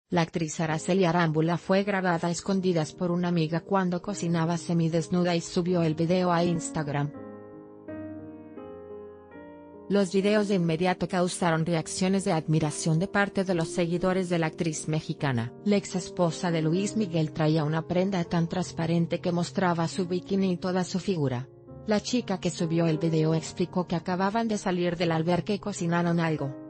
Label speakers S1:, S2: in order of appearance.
S1: La actriz Araceli Arámbula fue grabada a escondidas por una amiga cuando cocinaba semidesnuda y subió el video a Instagram. Los videos de inmediato causaron reacciones de admiración de parte de los seguidores de la actriz mexicana. La ex esposa de Luis Miguel traía una prenda tan transparente que mostraba su bikini y toda su figura. La chica que subió el video explicó que acababan de salir del alberca y cocinaron algo.